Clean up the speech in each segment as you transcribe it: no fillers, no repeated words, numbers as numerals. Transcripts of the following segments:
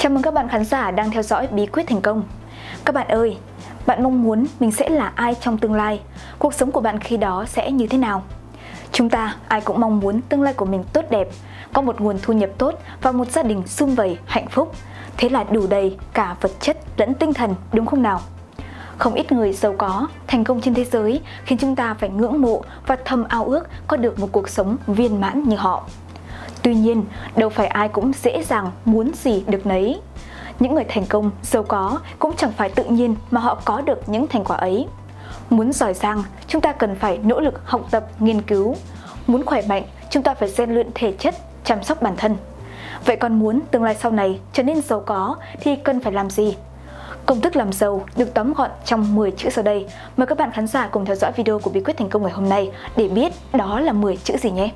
Chào mừng các bạn khán giả đang theo dõi Bí quyết thành công. Các bạn ơi, bạn mong muốn mình sẽ là ai trong tương lai? Cuộc sống của bạn khi đó sẽ như thế nào? Chúng ta ai cũng mong muốn tương lai của mình tốt đẹp, có một nguồn thu nhập tốt và một gia đình sum vầy hạnh phúc. Thế là đủ đầy cả vật chất lẫn tinh thần, đúng không nào? Không ít người giàu có, thành công trên thế giới khiến chúng ta phải ngưỡng mộ và thầm ao ước có được một cuộc sống viên mãn như họ. Tuy nhiên, đâu phải ai cũng dễ dàng muốn gì được nấy. Những người thành công, giàu có cũng chẳng phải tự nhiên mà họ có được những thành quả ấy. Muốn giỏi giang, chúng ta cần phải nỗ lực học tập, nghiên cứu. Muốn khỏe mạnh, chúng ta phải rèn luyện thể chất, chăm sóc bản thân. Vậy còn muốn tương lai sau này trở nên giàu có thì cần phải làm gì? Công thức làm giàu được tóm gọn trong 10 chữ sau đây. Mời các bạn khán giả cùng theo dõi video của Bí quyết thành công ngày hôm nay để biết đó là 10 chữ gì nhé.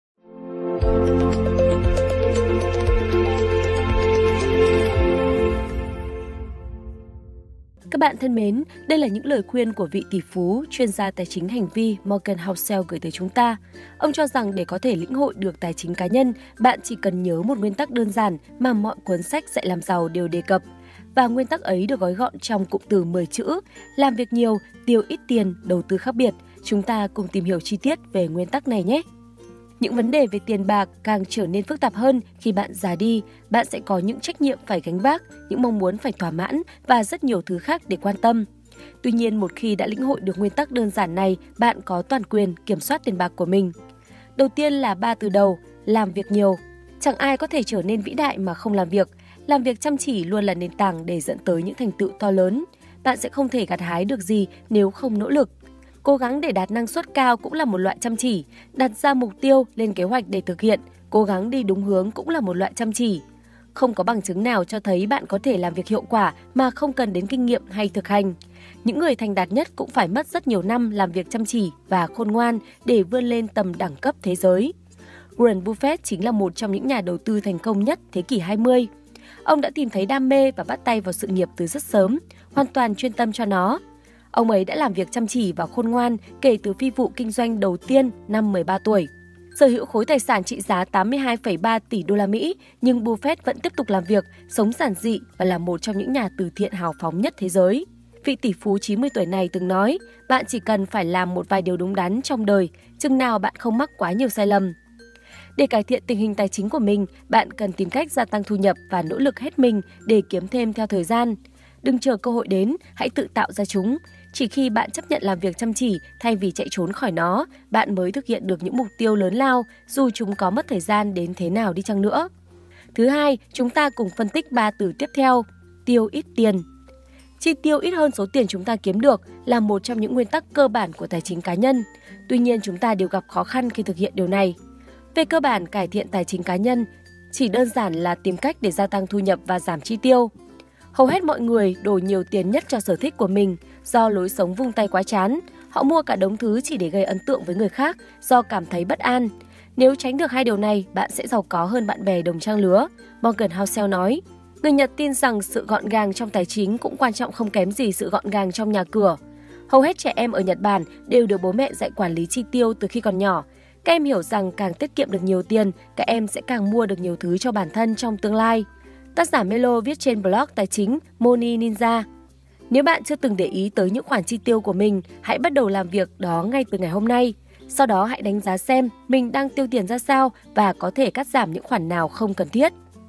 Các bạn thân mến, đây là những lời khuyên của vị tỷ phú, chuyên gia tài chính hành vi Morgan Housel gửi tới chúng ta. Ông cho rằng để có thể lĩnh hội được tài chính cá nhân, bạn chỉ cần nhớ một nguyên tắc đơn giản mà mọi cuốn sách dạy làm giàu đều đề cập. Và nguyên tắc ấy được gói gọn trong cụm từ 10 chữ: làm việc nhiều, tiêu ít tiền, đầu tư khác biệt. Chúng ta cùng tìm hiểu chi tiết về nguyên tắc này nhé! Những vấn đề về tiền bạc càng trở nên phức tạp hơn khi bạn già đi, bạn sẽ có những trách nhiệm phải gánh vác, những mong muốn phải thỏa mãn và rất nhiều thứ khác để quan tâm. Tuy nhiên, một khi đã lĩnh hội được nguyên tắc đơn giản này, bạn có toàn quyền kiểm soát tiền bạc của mình. Đầu tiên là 3 từ đầu: làm việc nhiều. Chẳng ai có thể trở nên vĩ đại mà không làm việc. Làm việc chăm chỉ luôn là nền tảng để dẫn tới những thành tựu to lớn. Bạn sẽ không thể gặt hái được gì nếu không nỗ lực. Cố gắng để đạt năng suất cao cũng là một loại chăm chỉ. Đặt ra mục tiêu, lên kế hoạch để thực hiện, cố gắng đi đúng hướng cũng là một loại chăm chỉ. Không có bằng chứng nào cho thấy bạn có thể làm việc hiệu quả mà không cần đến kinh nghiệm hay thực hành. Những người thành đạt nhất cũng phải mất rất nhiều năm làm việc chăm chỉ và khôn ngoan để vươn lên tầm đẳng cấp thế giới. Warren Buffett chính là một trong những nhà đầu tư thành công nhất thế kỷ 20. Ông đã tìm thấy đam mê và bắt tay vào sự nghiệp từ rất sớm, hoàn toàn chuyên tâm cho nó. Ông ấy đã làm việc chăm chỉ và khôn ngoan kể từ phi vụ kinh doanh đầu tiên năm 13 tuổi. Sở hữu khối tài sản trị giá 82,3 tỷ đô la Mỹ, nhưng Buffett vẫn tiếp tục làm việc, sống giản dị và là một trong những nhà từ thiện hào phóng nhất thế giới. Vị tỷ phú 90 tuổi này từng nói, bạn chỉ cần phải làm một vài điều đúng đắn trong đời, chừng nào bạn không mắc quá nhiều sai lầm. Để cải thiện tình hình tài chính của mình, bạn cần tìm cách gia tăng thu nhập và nỗ lực hết mình để kiếm thêm theo thời gian. Đừng chờ cơ hội đến, hãy tự tạo ra chúng. Chỉ khi bạn chấp nhận làm việc chăm chỉ thay vì chạy trốn khỏi nó, bạn mới thực hiện được những mục tiêu lớn lao, dù chúng có mất thời gian đến thế nào đi chăng nữa. Thứ hai, chúng ta cùng phân tích 3 từ tiếp theo: tiêu ít tiền. Chi tiêu ít hơn số tiền chúng ta kiếm được là một trong những nguyên tắc cơ bản của tài chính cá nhân. Tuy nhiên, chúng ta đều gặp khó khăn khi thực hiện điều này. Về cơ bản, cải thiện tài chính cá nhân chỉ đơn giản là tìm cách để gia tăng thu nhập và giảm chi tiêu. Hầu hết mọi người đổ nhiều tiền nhất cho sở thích của mình do lối sống vung tay quá chán. Họ mua cả đống thứ chỉ để gây ấn tượng với người khác do cảm thấy bất an. Nếu tránh được hai điều này, bạn sẽ giàu có hơn bạn bè đồng trang lứa, Morgan Housel nói. Người Nhật tin rằng sự gọn gàng trong tài chính cũng quan trọng không kém gì sự gọn gàng trong nhà cửa. Hầu hết trẻ em ở Nhật Bản đều được bố mẹ dạy quản lý chi tiêu từ khi còn nhỏ. Các em hiểu rằng càng tiết kiệm được nhiều tiền, các em sẽ càng mua được nhiều thứ cho bản thân trong tương lai. Tác giả Melo viết trên blog tài chính Money Ninja. Nếu bạn chưa từng để ý tới những khoản chi tiêu của mình, hãy bắt đầu làm việc đó ngay từ ngày hôm nay. Sau đó hãy đánh giá xem mình đang tiêu tiền ra sao và có thể cắt giảm những khoản nào không cần thiết.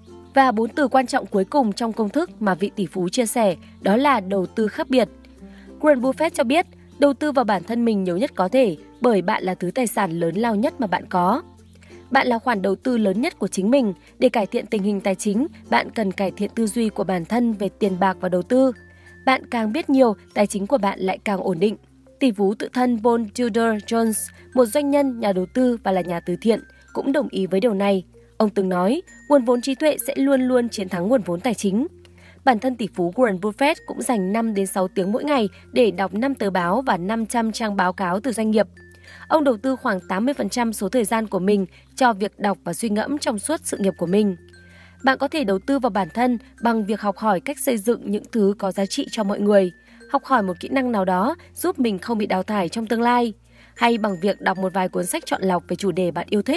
Và 4 từ quan trọng cuối cùng trong công thức mà vị tỷ phú chia sẻ đó là đầu tư khác biệt. Warren Buffett cho biết, đầu tư vào bản thân mình nhiều nhất có thể bởi bạn là thứ tài sản lớn lao nhất mà bạn có. Bạn là khoản đầu tư lớn nhất của chính mình. Để cải thiện tình hình tài chính, bạn cần cải thiện tư duy của bản thân về tiền bạc và đầu tư. Bạn càng biết nhiều, tài chính của bạn lại càng ổn định. Tỷ phú tự thân Paul Tudor Jones, một doanh nhân, nhà đầu tư và là nhà từ thiện, cũng đồng ý với điều này. Ông từng nói, nguồn vốn trí tuệ sẽ luôn luôn chiến thắng nguồn vốn tài chính. Bản thân tỷ phú Warren Buffett cũng dành 5 đến 6 tiếng mỗi ngày để đọc 5 tờ báo và 500 trang báo cáo từ doanh nghiệp. Ông đầu tư khoảng 80% số thời gian của mình cho việc đọc và suy ngẫm trong suốt sự nghiệp của mình. Bạn có thể đầu tư vào bản thân bằng việc học hỏi cách xây dựng những thứ có giá trị cho mọi người, học hỏi một kỹ năng nào đó giúp mình không bị đào thải trong tương lai, hay bằng việc đọc một vài cuốn sách chọn lọc về chủ đề bạn yêu thích.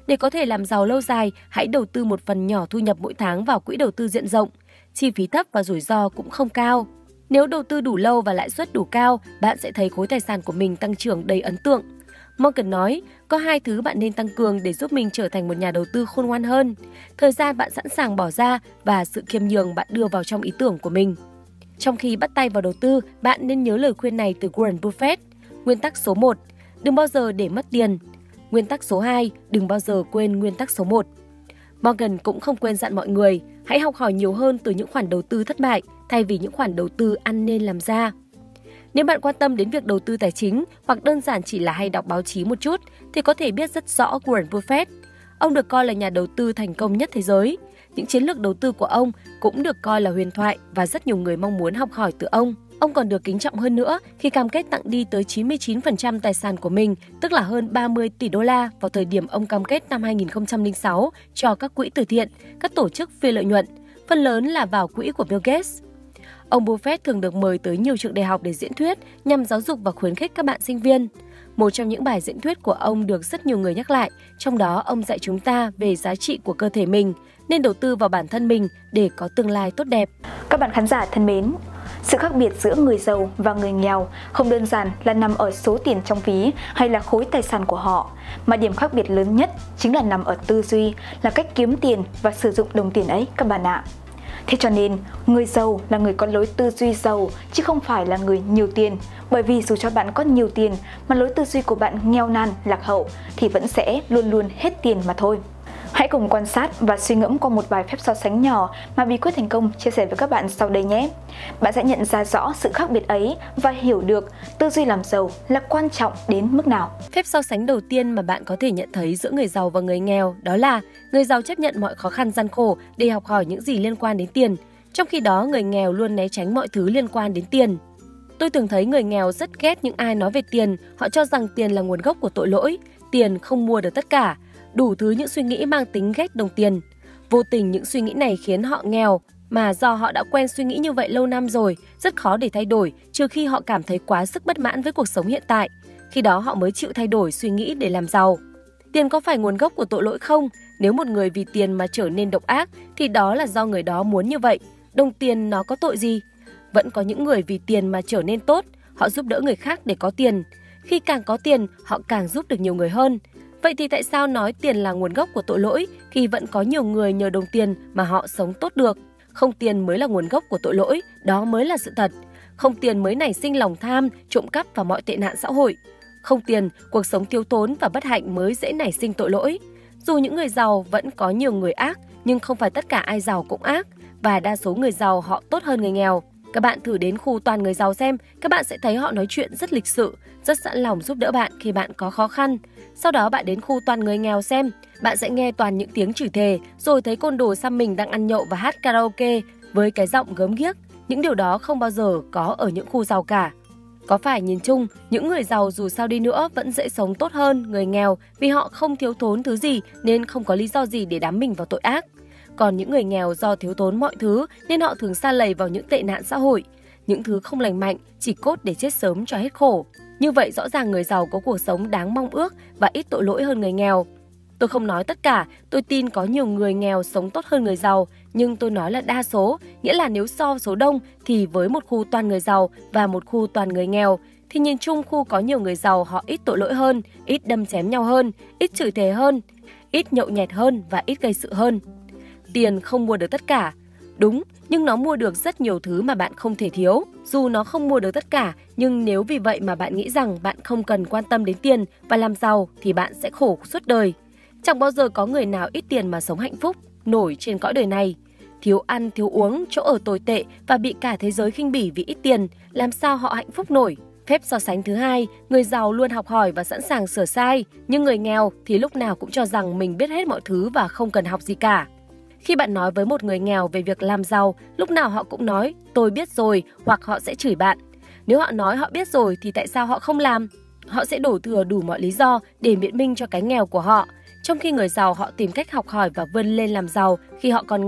Để có thể làm giàu lâu dài, hãy đầu tư một phần nhỏ thu nhập mỗi tháng vào quỹ đầu tư diện rộng. Chi phí thấp và rủi ro cũng không cao. Nếu đầu tư đủ lâu và lãi suất đủ cao, bạn sẽ thấy khối tài sản của mình tăng trưởng đầy ấn tượng. Morgan nói, có 2 thứ bạn nên tăng cường để giúp mình trở thành một nhà đầu tư khôn ngoan hơn. Thời gian bạn sẵn sàng bỏ ra và sự khiêm nhường bạn đưa vào trong ý tưởng của mình. Trong khi bắt tay vào đầu tư, bạn nên nhớ lời khuyên này từ Warren Buffett. Nguyên tắc số 1, đừng bao giờ để mất tiền. Nguyên tắc số 2, đừng bao giờ quên nguyên tắc số 1. Morgan cũng không quên dặn mọi người, hãy học hỏi nhiều hơn từ những khoản đầu tư thất bại thay vì những khoản đầu tư ăn nên làm ra. Nếu bạn quan tâm đến việc đầu tư tài chính hoặc đơn giản chỉ là hay đọc báo chí một chút thì có thể biết rất rõ Warren Buffett. Ông được coi là nhà đầu tư thành công nhất thế giới. Những chiến lược đầu tư của ông cũng được coi là huyền thoại và rất nhiều người mong muốn học hỏi từ ông. Ông còn được kính trọng hơn nữa khi cam kết tặng đi tới 99% tài sản của mình, tức là hơn 30 tỷ đô la vào thời điểm ông cam kết năm 2006 cho các quỹ từ thiện, các tổ chức phi lợi nhuận, phần lớn là vào quỹ của Bill Gates. Ông Buffett thường được mời tới nhiều trường đại học để diễn thuyết nhằm giáo dục và khuyến khích các bạn sinh viên. Một trong những bài diễn thuyết của ông được rất nhiều người nhắc lại, trong đó ông dạy chúng ta về giá trị của cơ thể mình, nên đầu tư vào bản thân mình để có tương lai tốt đẹp. Các bạn khán giả thân mến, sự khác biệt giữa người giàu và người nghèo không đơn giản là nằm ở số tiền trong ví hay là khối tài sản của họ, mà điểm khác biệt lớn nhất chính là nằm ở tư duy, là cách kiếm tiền và sử dụng đồng tiền ấy các bạn ạ. Thế cho nên, người giàu là người có lối tư duy giàu chứ không phải là người nhiều tiền. Bởi vì dù cho bạn có nhiều tiền mà lối tư duy của bạn nghèo nàn, lạc hậu thì vẫn sẽ luôn luôn hết tiền mà thôi. Hãy cùng quan sát và suy ngẫm qua một vài phép so sánh nhỏ mà Bí quyết thành công chia sẻ với các bạn sau đây nhé. Bạn sẽ nhận ra rõ sự khác biệt ấy và hiểu được tư duy làm giàu là quan trọng đến mức nào. Phép so sánh đầu tiên mà bạn có thể nhận thấy giữa người giàu và người nghèo đó là người giàu chấp nhận mọi khó khăn gian khổ để học hỏi những gì liên quan đến tiền, trong khi đó người nghèo luôn né tránh mọi thứ liên quan đến tiền. Tôi từng thấy người nghèo rất ghét những ai nói về tiền, họ cho rằng tiền là nguồn gốc của tội lỗi, tiền không mua được tất cả. Đủ thứ những suy nghĩ mang tính ghét đồng tiền. Vô tình những suy nghĩ này khiến họ nghèo, mà do họ đã quen suy nghĩ như vậy lâu năm rồi, rất khó để thay đổi, trừ khi họ cảm thấy quá sức bất mãn với cuộc sống hiện tại. Khi đó họ mới chịu thay đổi suy nghĩ để làm giàu. Tiền có phải nguồn gốc của tội lỗi không? Nếu một người vì tiền mà trở nên độc ác, thì đó là do người đó muốn như vậy. Đồng tiền nó có tội gì? Vẫn có những người vì tiền mà trở nên tốt, họ giúp đỡ người khác để có tiền. Khi càng có tiền, họ càng giúp được nhiều người hơn. Vậy thì tại sao nói tiền là nguồn gốc của tội lỗi khi vẫn có nhiều người nhờ đồng tiền mà họ sống tốt được? Không tiền mới là nguồn gốc của tội lỗi, đó mới là sự thật. Không tiền mới nảy sinh lòng tham, trộm cắp và mọi tệ nạn xã hội. Không tiền, cuộc sống thiếu thốn và bất hạnh mới dễ nảy sinh tội lỗi. Dù những người giàu vẫn có nhiều người ác, nhưng không phải tất cả ai giàu cũng ác, và đa số người giàu họ tốt hơn người nghèo. Các bạn thử đến khu toàn người giàu xem, các bạn sẽ thấy họ nói chuyện rất lịch sự, rất sẵn lòng giúp đỡ bạn khi bạn có khó khăn. Sau đó bạn đến khu toàn người nghèo xem, bạn sẽ nghe toàn những tiếng chửi thề, rồi thấy côn đồ xăm mình đang ăn nhậu và hát karaoke với cái giọng gớm ghiếc. Những điều đó không bao giờ có ở những khu giàu cả. Có phải nhìn chung, những người giàu dù sao đi nữa vẫn dễ sống tốt hơn người nghèo vì họ không thiếu thốn thứ gì nên không có lý do gì để đắm mình vào tội ác. Còn những người nghèo do thiếu thốn mọi thứ nên họ thường sa lầy vào những tệ nạn xã hội, những thứ không lành mạnh, chỉ cốt để chết sớm cho hết khổ. Như vậy rõ ràng người giàu có cuộc sống đáng mong ước và ít tội lỗi hơn người nghèo. Tôi không nói tất cả, tôi tin có nhiều người nghèo sống tốt hơn người giàu, nhưng tôi nói là đa số, nghĩa là nếu so số đông thì với một khu toàn người giàu và một khu toàn người nghèo, thì nhìn chung khu có nhiều người giàu họ ít tội lỗi hơn, ít đâm chém nhau hơn, ít chửi thề hơn, ít nhậu nhẹt hơn và ít gây sự hơn. Tiền không mua được tất cả. Đúng, nhưng nó mua được rất nhiều thứ mà bạn không thể thiếu. Dù nó không mua được tất cả, nhưng nếu vì vậy mà bạn nghĩ rằng bạn không cần quan tâm đến tiền và làm giàu thì bạn sẽ khổ suốt đời. Chẳng bao giờ có người nào ít tiền mà sống hạnh phúc, nổi trên cõi đời này. Thiếu ăn, thiếu uống, chỗ ở tồi tệ và bị cả thế giới khinh bỉ vì ít tiền, làm sao họ hạnh phúc nổi? Phép so sánh thứ hai, người giàu luôn học hỏi và sẵn sàng sửa sai, nhưng người nghèo thì lúc nào cũng cho rằng mình biết hết mọi thứ và không cần học gì cả. Khi bạn nói với một người nghèo về việc làm giàu, lúc nào họ cũng nói tôi biết rồi, hoặc họ sẽ chửi bạn. Nếu họ nói họ biết rồi thì tại sao họ không làm? Họ sẽ đổ thừa đủ mọi lý do để biện minh cho cái nghèo của họ. Trong khi người giàu họ tìm cách học hỏi và vươn lên làm giàu khi họ còn nghèo,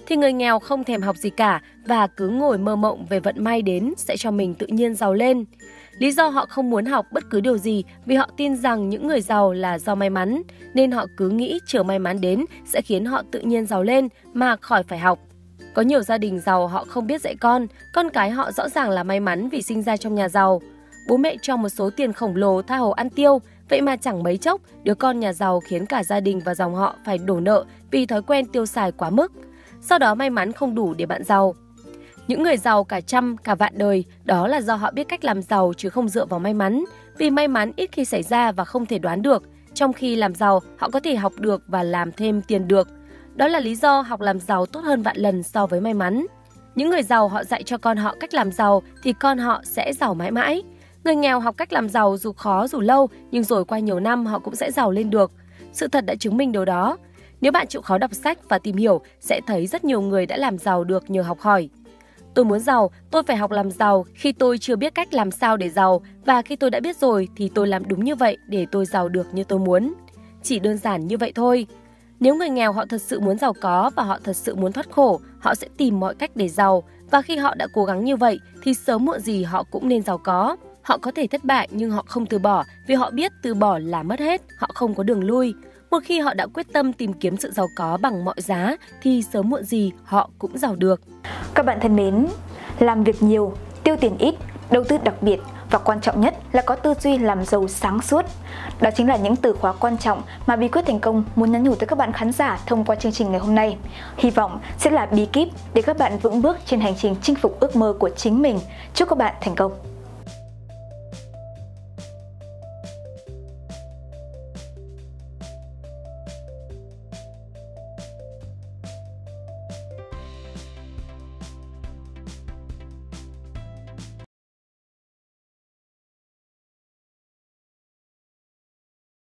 thì người nghèo không thèm học gì cả và cứ ngồi mơ mộng về vận may đến sẽ cho mình tự nhiên giàu lên. Lý do họ không muốn học bất cứ điều gì vì họ tin rằng những người giàu là do may mắn, nên họ cứ nghĩ chờ may mắn đến sẽ khiến họ tự nhiên giàu lên mà khỏi phải học. Có nhiều gia đình giàu họ không biết dạy con cái họ rõ ràng là may mắn vì sinh ra trong nhà giàu. Bố mẹ cho một số tiền khổng lồ tha hồ ăn tiêu, vậy mà chẳng mấy chốc đứa con nhà giàu khiến cả gia đình và dòng họ phải đổ nợ vì thói quen tiêu xài quá mức. Sau đó may mắn không đủ để bạn giàu. Những người giàu cả trăm, cả vạn đời, đó là do họ biết cách làm giàu chứ không dựa vào may mắn. Vì may mắn ít khi xảy ra và không thể đoán được, trong khi làm giàu họ có thể học được và làm thêm tiền được. Đó là lý do học làm giàu tốt hơn vạn lần so với may mắn. Những người giàu họ dạy cho con họ cách làm giàu thì con họ sẽ giàu mãi mãi. Người nghèo học cách làm giàu dù khó dù lâu nhưng rồi qua nhiều năm họ cũng sẽ giàu lên được. Sự thật đã chứng minh điều đó. Nếu bạn chịu khó đọc sách và tìm hiểu sẽ thấy rất nhiều người đã làm giàu được nhờ học hỏi. Tôi muốn giàu, tôi phải học làm giàu khi tôi chưa biết cách làm sao để giàu và khi tôi đã biết rồi thì tôi làm đúng như vậy để tôi giàu được như tôi muốn. Chỉ đơn giản như vậy thôi. Nếu người nghèo họ thật sự muốn giàu có và họ thật sự muốn thoát khổ, họ sẽ tìm mọi cách để giàu và khi họ đã cố gắng như vậy thì sớm muộn gì họ cũng nên giàu có. Họ có thể thất bại nhưng họ không từ bỏ vì họ biết từ bỏ là mất hết, họ không có đường lui. Một khi họ đã quyết tâm tìm kiếm sự giàu có bằng mọi giá thì sớm muộn gì họ cũng giàu được. Các bạn thân mến, làm việc nhiều, tiêu tiền ít, đầu tư đặc biệt và quan trọng nhất là có tư duy làm giàu sáng suốt. Đó chính là những từ khóa quan trọng mà Bí quyết thành công muốn nhắn nhủ tới các bạn khán giả thông qua chương trình ngày hôm nay. Hy vọng sẽ là bí kíp để các bạn vững bước trên hành trình chinh phục ước mơ của chính mình. Chúc các bạn thành công!